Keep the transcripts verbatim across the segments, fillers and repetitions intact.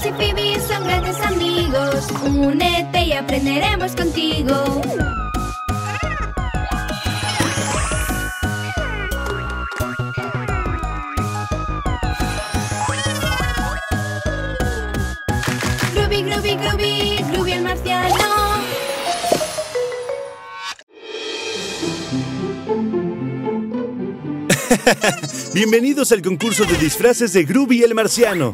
y Phoebe son grandes amigos. Únete y aprenderemos contigo. Groovy, Groovy, Groovy, Groovy el marciano. Bienvenidos al concurso de disfraces de Groovy el marciano.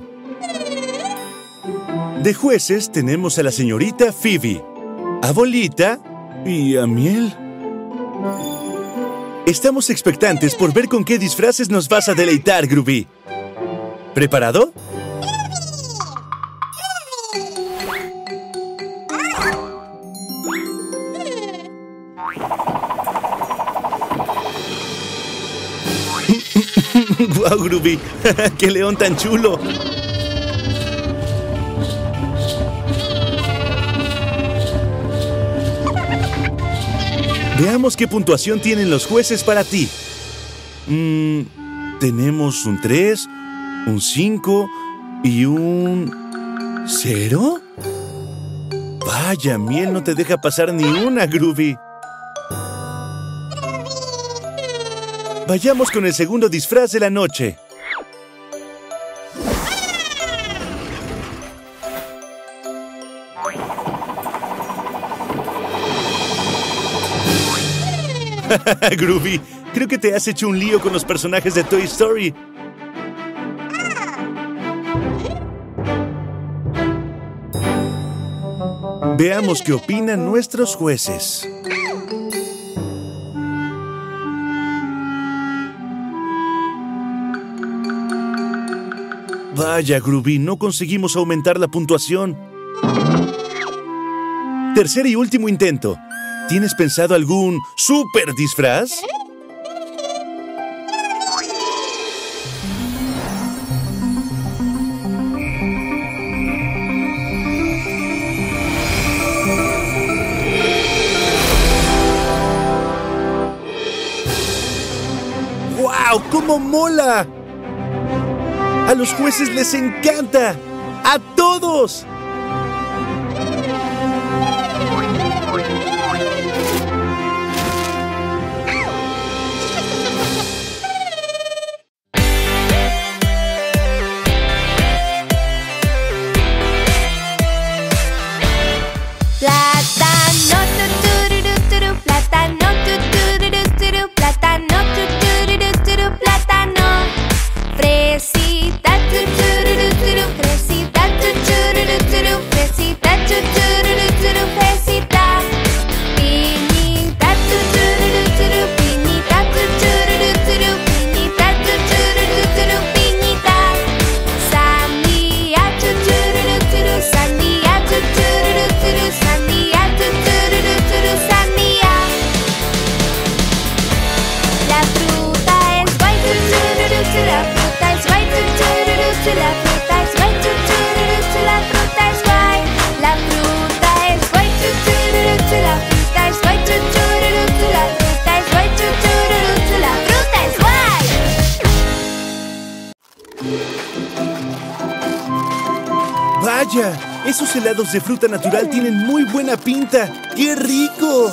De jueces tenemos a la señorita Phoebe, a Bolita y a Miel. Estamos expectantes por ver con qué disfraces nos vas a deleitar, Groovy. ¿Preparado? ¡Guau, Groovy! ¡Qué león tan chulo! Veamos qué puntuación tienen los jueces para ti. Mm, tenemos un tres, un cinco y un... ¿cero? Vaya, Miel no te deja pasar ni una, Groovy. Vayamos con el segundo disfraz de la noche. Groovy, creo que te has hecho un lío con los personajes de Toy Story. Veamos qué opinan nuestros jueces. Vaya, Groovy, no conseguimos aumentar la puntuación. Tercer y último intento. ¿Tienes pensado algún super disfraz? ¡Guau! ¡Cómo mola! ¡A los jueces les encanta! ¡A todos! ¡Vaya! Esos helados de fruta natural tienen muy buena pinta. ¡Qué rico!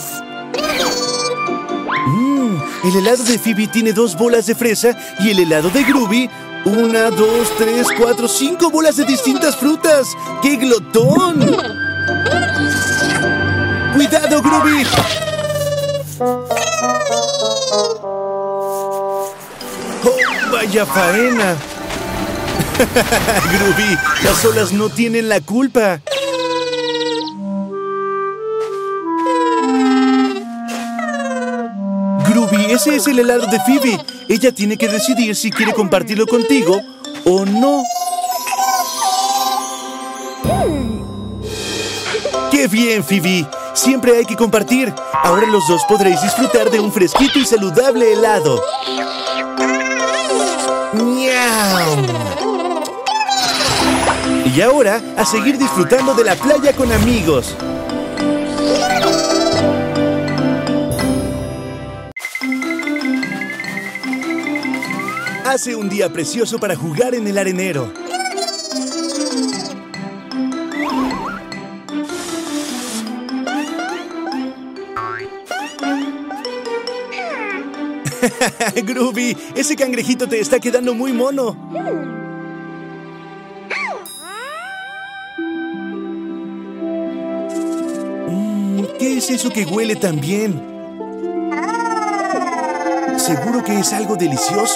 Mmm, el helado de Phoebe tiene dos bolas de fresa y el helado de Groovy, una, dos, tres, cuatro, cinco bolas de distintas frutas. ¡Qué glotón! ¡Cuidado, Groovy! ¡Oh, vaya faena! Groovy, las olas no tienen la culpa. Groovy, ese es el helado de Phoebe. Ella tiene que decidir si quiere compartirlo contigo o no. ¡Qué bien, Phoebe! Siempre hay que compartir. Ahora los dos podréis disfrutar de un fresquito y saludable helado. ¡Miau! Y ahora, a seguir disfrutando de la playa con amigos. Hace un día precioso para jugar en el arenero. Groovy, ese cangrejito te está quedando muy mono. Mm, ¿qué es eso que huele tan bien? Seguro que es algo delicioso.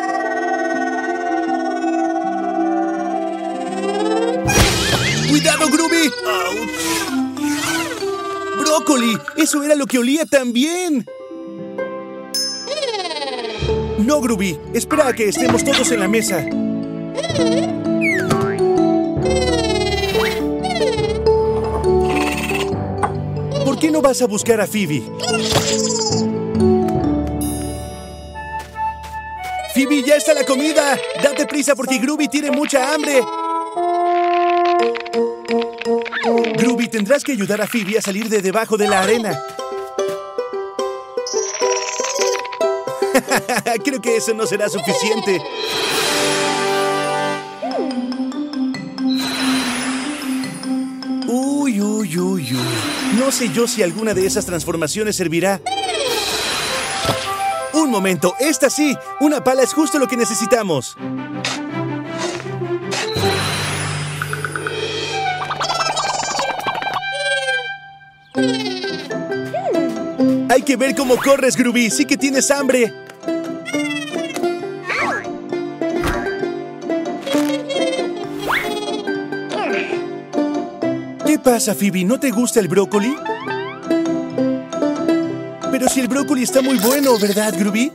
¡Cuidado, Groovy! ¡Auch! ¡Brócoli! ¡Eso era lo que olía tan bien! No, Groovy. Espera a que estemos todos en la mesa. ¿Por qué no vas a buscar a Phoebe? ¡Phoebe, ya está la comida! ¡Date prisa porque Groovy tiene mucha hambre! Groovy, tendrás que ayudar a Phoebe a salir de debajo de la arena. Creo que eso no será suficiente. Uy, uy, uy, uy. No sé yo si alguna de esas transformaciones servirá. Un momento, esta sí. Una pala es justo lo que necesitamos. Hay que ver cómo corres, Groovy. Sí que tienes hambre. ¿Qué pasa, Phoebe? ¿No te gusta el brócoli? Pero si el brócoli está muy bueno, ¿verdad, Groovy?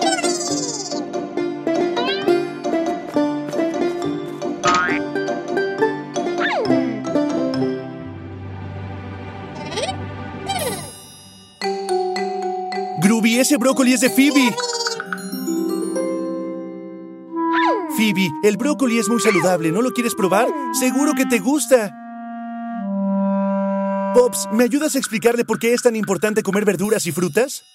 Groovy, ese brócoli es de Phoebe. Phoebe, el brócoli es muy saludable. ¿No lo quieres probar? Seguro que te gusta. Pops, ¿me ayudas a explicarle por qué es tan importante comer verduras y frutas?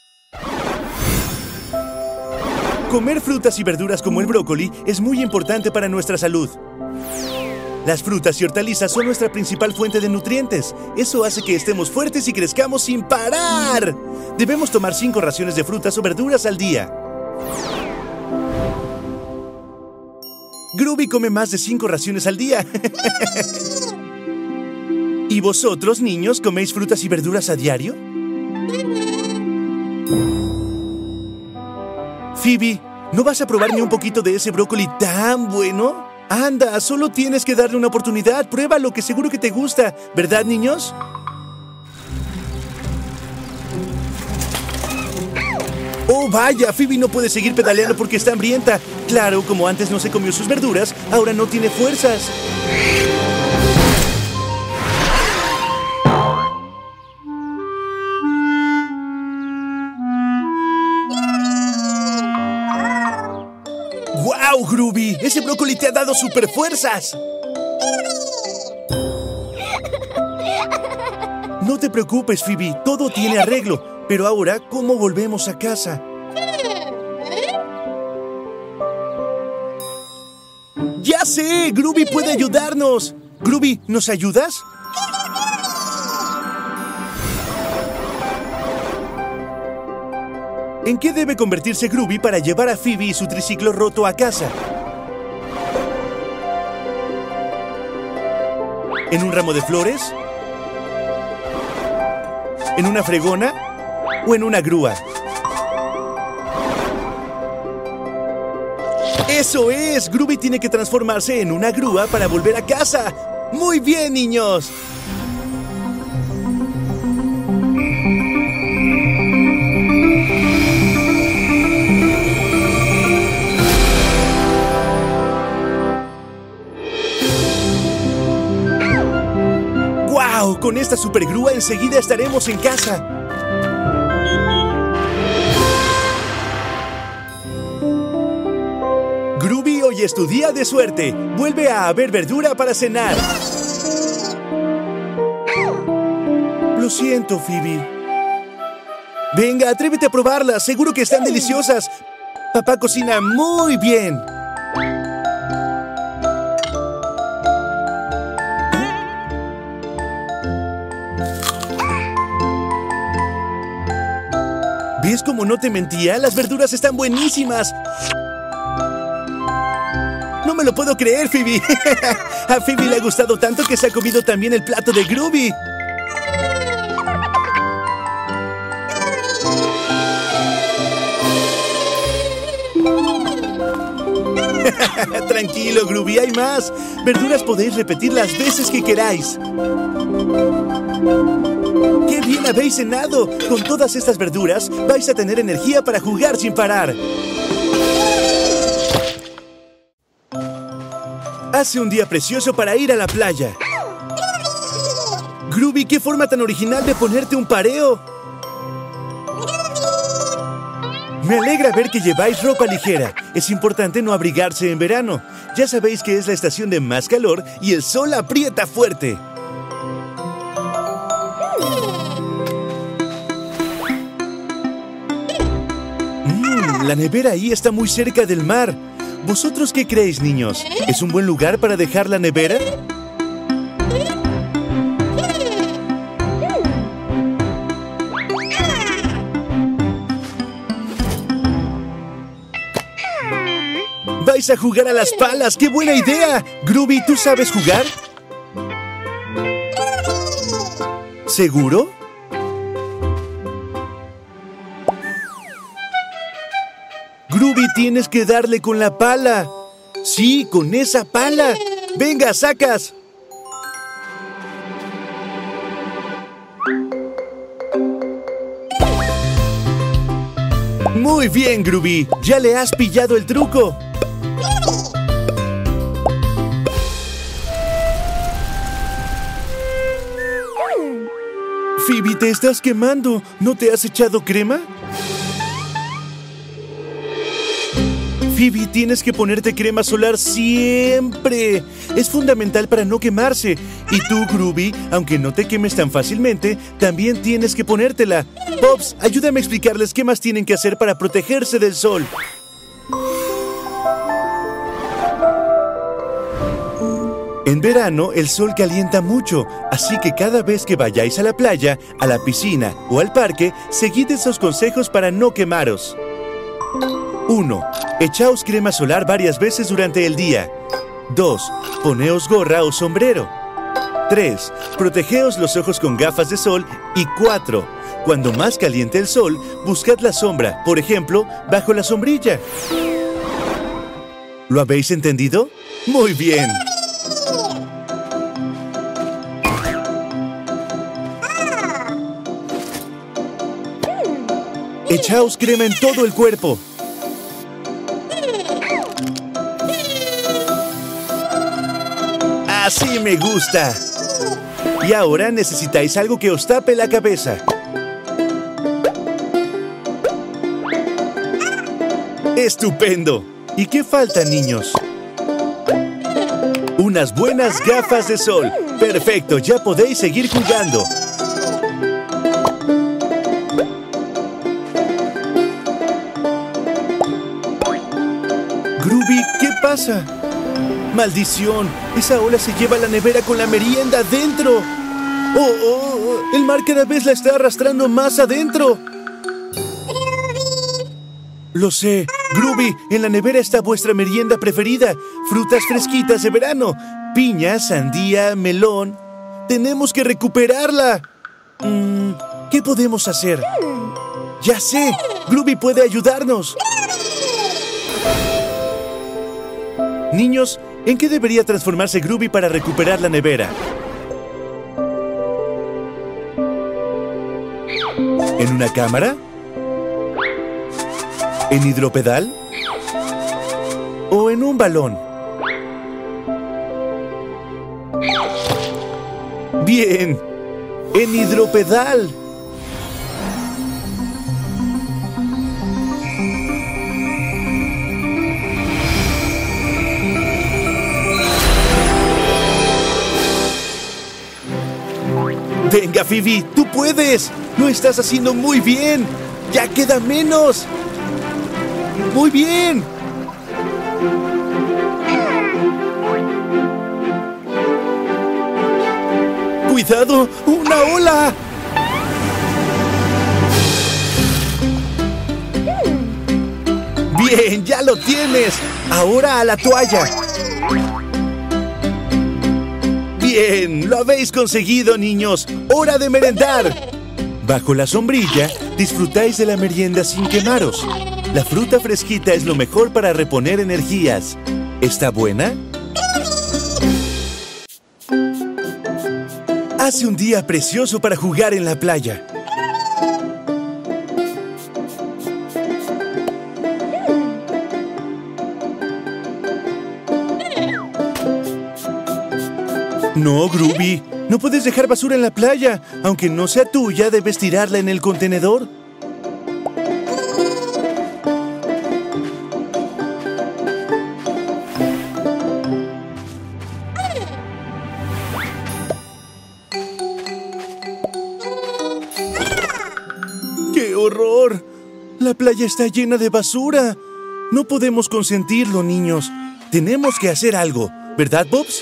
Comer frutas y verduras como el brócoli es muy importante para nuestra salud. Las frutas y hortalizas son nuestra principal fuente de nutrientes. Eso hace que estemos fuertes y crezcamos sin parar. Debemos tomar cinco raciones de frutas o verduras al día. Groovy come más de cinco raciones al día. ¿Y vosotros, niños, coméis frutas y verduras a diario? Phoebe, ¿no vas a probar ni un poquito de ese brócoli tan bueno? Anda, solo tienes que darle una oportunidad. Pruébalo, que seguro que te gusta. ¿Verdad, niños? ¡Oh, vaya! Phoebe no puede seguir pedaleando porque está hambrienta. Claro, como antes no se comió sus verduras, ahora no tiene fuerzas. ¡Guau, Groovy! ¡Ese brócoli te ha dado super fuerzas! No te preocupes, Phoebe. Todo tiene arreglo. Pero ahora, ¿cómo volvemos a casa? ¡Ya sé! ¡Groovy puede ayudarnos! Groovy, ¿nos ayudas? ¿En qué debe convertirse Groovy para llevar a Phoebe y su triciclo roto a casa? ¿En un ramo de flores? ¿En una fregona? ¿O en una grúa? ¡Eso es! Groovy tiene que transformarse en una grúa para volver a casa. ¡Muy bien, niños! ¡Guau! Con esta supergrúa enseguida estaremos en casa. Groovy, hoy es tu día de suerte. Vuelve a haber verdura para cenar. Lo siento, Phoebe. Venga, atrévete a probarlas. Seguro que están deliciosas. Papá cocina muy bien. ¿Ves cómo no te mentía? Las verduras están buenísimas. No me lo puedo creer, Phoebe. A Phoebe le ha gustado tanto que se ha comido también el plato de Groovy. Tranquilo, Groovy, hay más. Verduras podéis repetir las veces que queráis. ¡Qué bien habéis cenado! Con todas estas verduras vais a tener energía para jugar sin parar. Hace un día precioso para ir a la playa. Groovy, qué forma tan original de ponerte un pareo. Me alegra ver que lleváis ropa ligera. Es importante no abrigarse en verano. Ya sabéis que es la estación de más calor y el sol aprieta fuerte. Mmm, la nevera ahí está muy cerca del mar. ¿Vosotros qué creéis, niños? ¿Es un buen lugar para dejar la nevera? ¡Vais a jugar a las palas! ¡Qué buena idea! Groovy, ¿tú sabes jugar? ¿Seguro? Groovy, tienes que darle con la pala. Sí, con esa pala. ¡Venga, sacas! Muy bien, Groovy. Ya le has pillado el truco. Phoebe, te estás quemando. ¿No te has echado crema? Phoebe, tienes que ponerte crema solar siempre. Es fundamental para no quemarse. Y tú, Groovy, aunque no te quemes tan fácilmente, también tienes que ponértela. Pops, ayúdame a explicarles qué más tienen que hacer para protegerse del sol. En verano, el sol calienta mucho, así que cada vez que vayáis a la playa, a la piscina o al parque, seguid esos consejos para no quemaros. uno. Echaos crema solar varias veces durante el día. dos. Poneos gorra o sombrero. tres. Protegeos los ojos con gafas de sol. Y cuatro. Cuando más caliente el sol, buscad la sombra, por ejemplo, bajo la sombrilla. ¿Lo habéis entendido? ¡Muy bien! Echaos crema en todo el cuerpo. ¡Así me gusta! Y ahora necesitáis algo que os tape la cabeza. ¡Estupendo! ¿Y qué falta, niños? Unas buenas gafas de sol. ¡Perfecto! Ya podéis seguir jugando. Groovy, ¿qué pasa? ¡Maldición! Esa ola se lleva la nevera con la merienda adentro. ¡Oh, oh, oh! El mar cada vez la está arrastrando más adentro. Lo sé. Groovy, en la nevera está vuestra merienda preferida. Frutas fresquitas de verano. Piña, sandía, melón. Tenemos que recuperarla. Mm, ¿Qué podemos hacer? Ya sé. Groovy puede ayudarnos. Niños, ¿en qué debería transformarse Groovy para recuperar la nevera? ¿En una cámara? ¿En hidropedal? ¿O en un balón? ¡Bien! ¡En hidropedal! ¡Venga, Phoebe! ¡Tú puedes! ¡Lo estás haciendo muy bien! ¡Ya queda menos! ¡Muy bien! ¡Cuidado! ¡Una ola! Bien, ya lo tienes. Ahora a la toalla. Bien, lo habéis conseguido, niños. ¡Hora de merendar! Bajo la sombrilla, disfrutáis de la merienda sin quemaros. La fruta fresquita es lo mejor para reponer energías. ¿Está buena? Hace un día precioso para jugar en la playa. No, Grooby, no puedes dejar basura en la playa. Aunque no sea tuya, debes tirarla en el contenedor. ¡Qué horror! La playa está llena de basura. No podemos consentirlo, niños. Tenemos que hacer algo, ¿verdad, Bobs?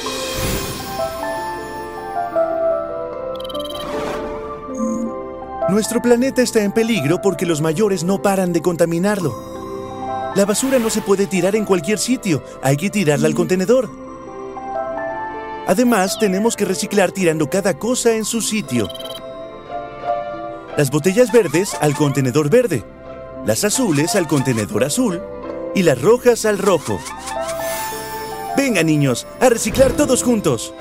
Nuestro planeta está en peligro porque los mayores no paran de contaminarlo. La basura no se puede tirar en cualquier sitio, hay que tirarla al contenedor. Además, tenemos que reciclar tirando cada cosa en su sitio. Las botellas verdes al contenedor verde, las azules al contenedor azul y las rojas al rojo. Venga, niños, a reciclar todos juntos.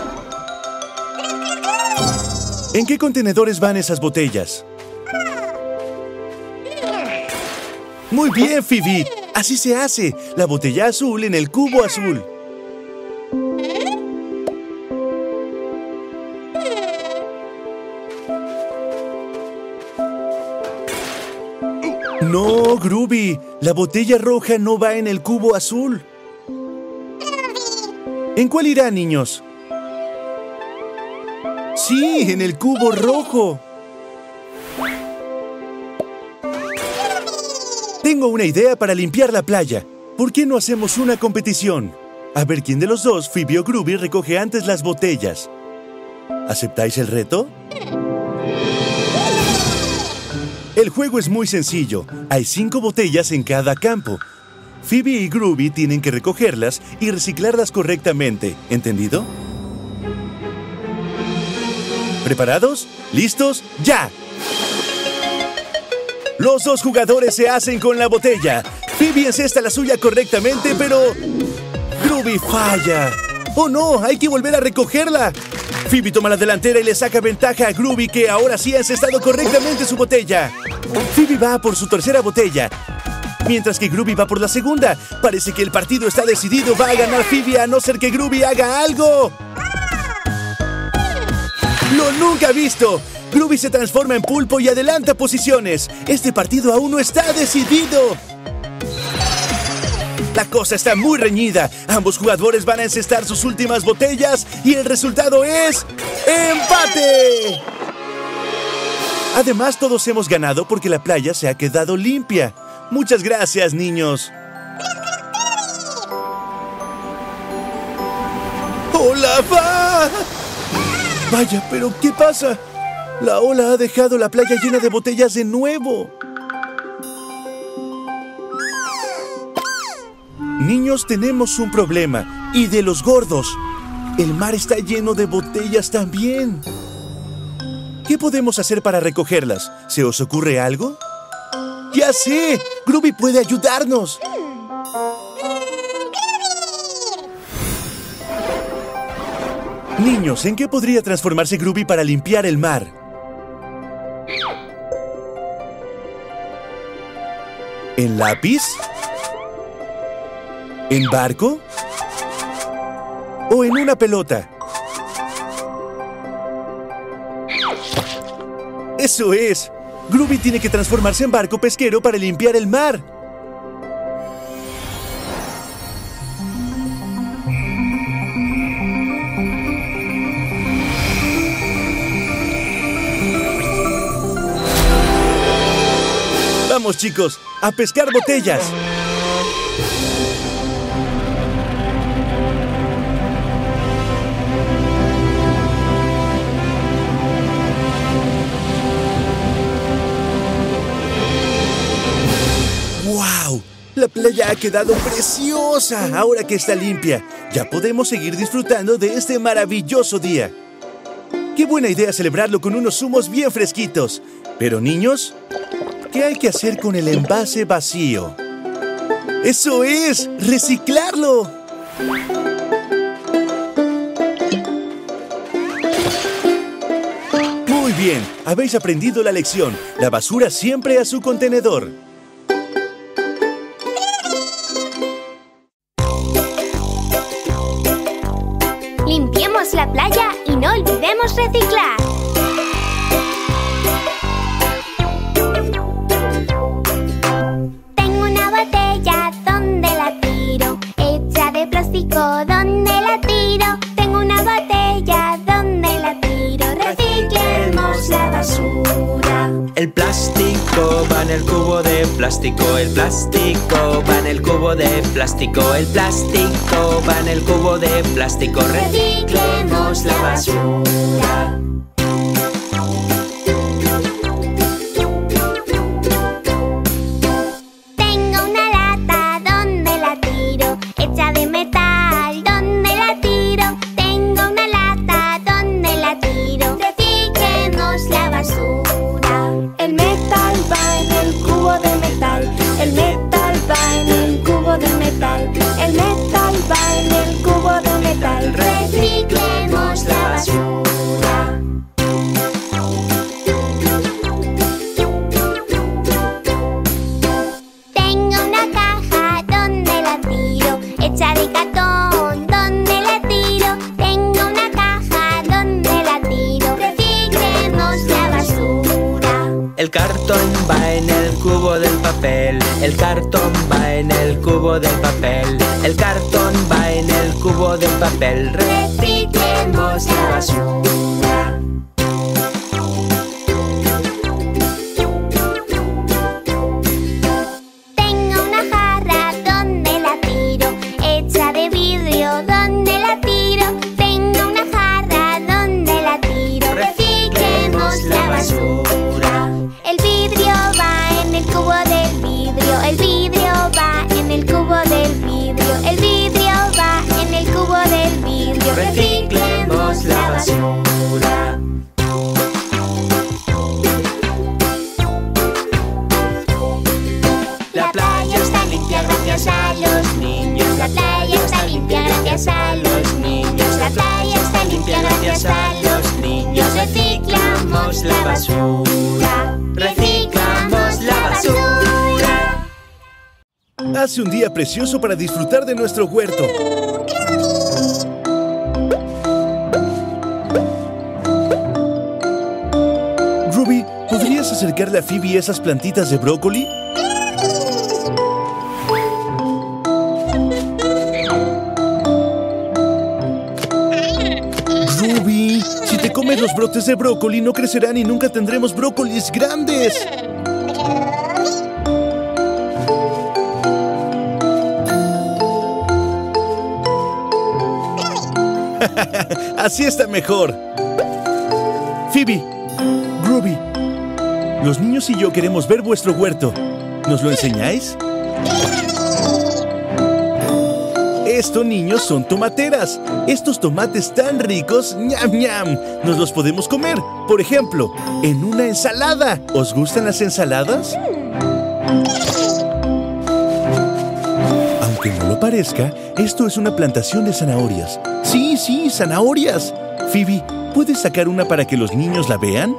¿En qué contenedores van esas botellas? Muy bien, Phoebe. Así se hace. La botella azul en el cubo azul. No, Grooby. La botella roja no va en el cubo azul. ¿En cuál irá, niños? Sí, en el cubo rojo. Tengo una idea para limpiar la playa. ¿Por qué no hacemos una competición? A ver quién de los dos, Phoebe o Grooby, recoge antes las botellas. ¿Aceptáis el reto? El juego es muy sencillo. Hay cinco botellas en cada campo. Phoebe y Grooby tienen que recogerlas y reciclarlas correctamente. ¿Entendido? ¿Preparados? ¿Listos? ¡Ya! Los dos jugadores se hacen con la botella. Phoebe encesta la suya correctamente, pero Grooby falla. ¡Oh, no! ¡Hay que volver a recogerla! Phoebe toma la delantera y le saca ventaja a Grooby, que ahora sí ha encestado correctamente su botella. Phoebe va por su tercera botella, mientras que Grooby va por la segunda. Parece que el partido está decidido. Va a ganar Phoebe a no ser que Grooby haga algo. ¡Lo nunca visto! Grooby se transforma en pulpo y adelanta posiciones. Este partido aún no está decidido. La cosa está muy reñida. Ambos jugadores van a encestar sus últimas botellas y el resultado es ¡empate! Además, todos hemos ganado porque la playa se ha quedado limpia. Muchas gracias, niños. ¡Hola, va! Vaya, pero ¿qué pasa? La ola ha dejado la playa llena de botellas de nuevo. Niños, tenemos un problema. Y de los gordos. El mar está lleno de botellas también. ¿Qué podemos hacer para recogerlas? ¿Se os ocurre algo? ¡Ya sé! Grooby puede ayudarnos. Niños, ¿en qué podría transformarse Grooby para limpiar el mar? ¿En lápiz? ¿En barco? ¿O en una pelota? ¡Eso es! Grooby tiene que transformarse en barco pesquero para limpiar el mar. Vamos, chicos, a pescar botellas. ¡Wow! playa ha quedado preciosa ahora que está limpia. Ya podemos seguir disfrutando de este maravilloso día. ¡Qué buena idea celebrarlo con unos zumos bien fresquitos! Pero, niños, ¿qué hay que hacer con el envase vacío? ¡Eso es! ¡Reciclarlo! Muy bien, habéis aprendido la lección. La basura siempre a su contenedor. Limpiemos la playa y no olvidemos reciclar. Tengo una botella, ¿dónde la tiro? Hecha de plástico, ¿dónde la tiro? Tengo una botella, ¿dónde la tiro? Reciclemos la basura. El plástico va en el cubo de plástico, el plástico va en el cubo de plástico, el plástico va en el cubo de plástico. Reciclemos la basura. Tengo una lata, ¿dónde la tiro? Hecha de metal, ¿dónde la tiro? Tengo una lata, ¿dónde la tiro? Reciclemos la basura. El metal va en el cubo de metal. El metal va en el cubo de metal. El metal va en el cubo de metal. Reciclemos la basura. Tengo una caja, ¿dónde la tiro? Hecha de cartón, ¿dónde la tiro? Tengo una caja, ¿dónde la tiro? Reciclemos la basura. El cartón va en el cubo del papel, el cartón va en el cubo del papel, el cartón va en el cubo del papel. Reciclemos la basura. Tengo una jarra, ¿dónde la tiro? Hecha de vidrio, ¿dónde la tiro? Tengo una jarra, ¿dónde la tiro? Reciclemos la basura. El vidrio va en el cubo del vidrio, el vidrio va en el cubo del vidrio, el vidrio va en el cubo del vidrio. Reciclemos la basura. La playa está limpia gracias a los niños. La playa está limpia gracias a los niños. La playa está limpia gracias a los niños. Reciclamos la basura. Reciclamos la basura. Hace un día precioso para disfrutar de nuestro huerto. Ruby, ¿podrías acercarle a Phoebe esas plantitas de brócoli? Ruby, si te comes los brotes de brócoli no crecerán y nunca tendremos brócolis grandes. Así está mejor. Phoebe, Ruby, los niños y yo queremos ver vuestro huerto. ¿Nos lo enseñáis? Esto, niños, son tomateras. Estos tomates tan ricos, ñam ñam, nos los podemos comer. Por ejemplo, en una ensalada. ¿Os gustan las ensaladas? Aunque no lo parezca, esto es una plantación de zanahorias. Sí, sí, zanahorias. Phoebe, ¿puedes sacar una para que los niños la vean?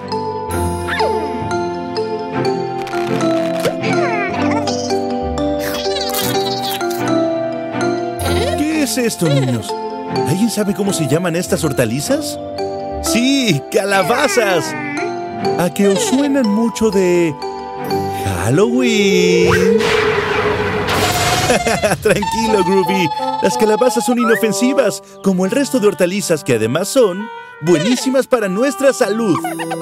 ¿Qué es esto, niños? ¿Alguien sabe cómo se llaman estas hortalizas? ¡Sí, calabazas! ¿A que os suenan mucho de Halloween? Tranquilo, Groovy. Las calabazas son inofensivas, como el resto de hortalizas que además son buenísimas para nuestra salud.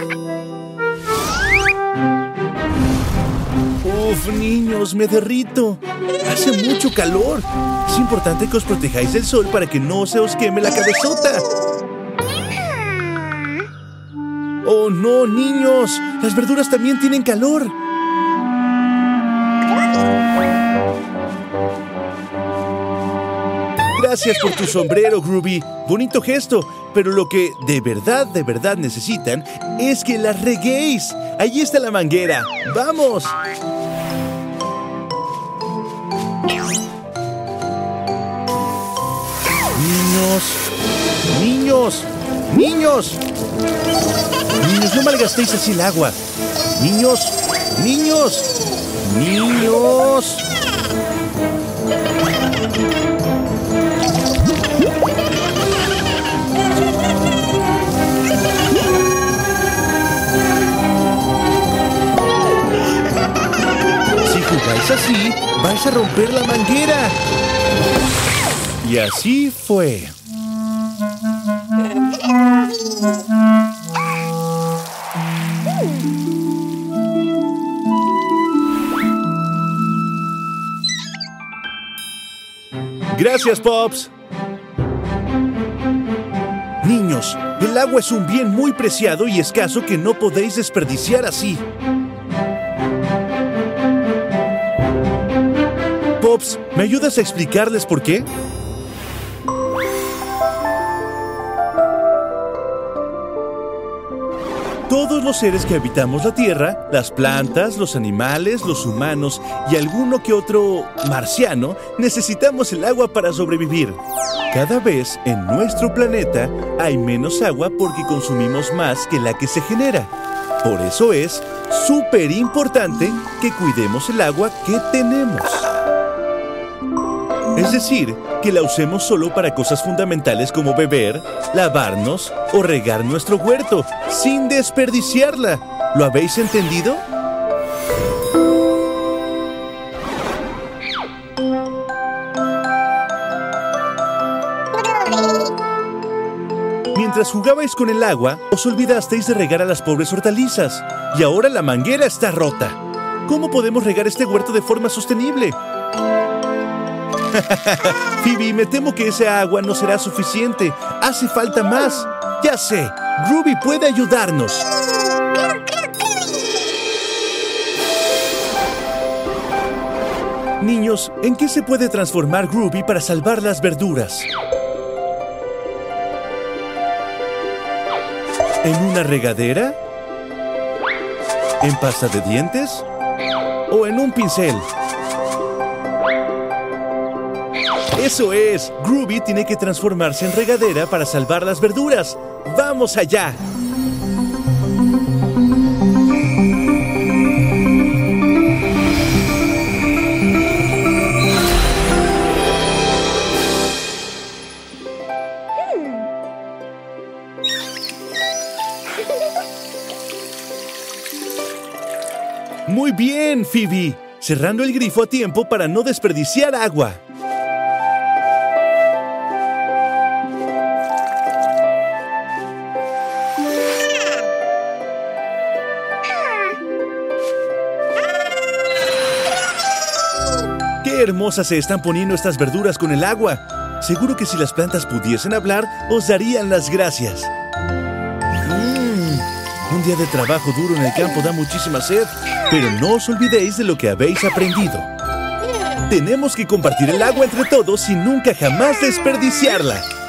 Uf, niños, me derrito. Hace mucho calor. Es importante que os protejáis del sol para que no se os queme la cabezota. Oh, no, niños. Las verduras también tienen calor. Gracias por tu sombrero, Groovy. Bonito gesto, pero lo que de verdad, de verdad necesitan es que las reguéis. Allí está la manguera. ¡Vamos! Niños, niños, niños. Niños, no malgastéis así el agua. Niños, niños, niños. Si jugáis así, vais a romper la manguera. Y así fue. Gracias, Pops. Niños, el agua es un bien muy preciado y escaso que no podéis desperdiciar así. Pops, ¿me ayudas a explicarles por qué? Todos los seres que habitamos la Tierra, las plantas, los animales, los humanos y alguno que otro marciano, necesitamos el agua para sobrevivir. Cada vez en nuestro planeta hay menos agua porque consumimos más que la que se genera. Por eso es súper importante que cuidemos el agua que tenemos. Es decir, que la usemos solo para cosas fundamentales como beber, lavarnos o regar nuestro huerto, sin desperdiciarla. ¿Lo habéis entendido? Mientras jugabais con el agua, os olvidasteis de regar a las pobres hortalizas. Y ahora la manguera está rota. ¿Cómo podemos regar este huerto de forma sostenible? Phoebe, me temo que esa agua no será suficiente. Hace falta más. Ya sé, Groovy puede ayudarnos. Niños, ¿en qué se puede transformar Groovy para salvar las verduras? ¿En una regadera? ¿En pasta de dientes? ¿O en un pincel? ¡Eso es! Groovy tiene que transformarse en regadera para salvar las verduras. ¡Vamos allá! ¡Muy bien, Phoebe! Cerrando el grifo a tiempo para no desperdiciar agua. ¡Qué hermosas se están poniendo estas verduras con el agua! Seguro que si las plantas pudiesen hablar, os darían las gracias. Mm, un día de trabajo duro en el campo da muchísima sed, pero no os olvidéis de lo que habéis aprendido. Tenemos que compartir el agua entre todos y nunca jamás desperdiciarla.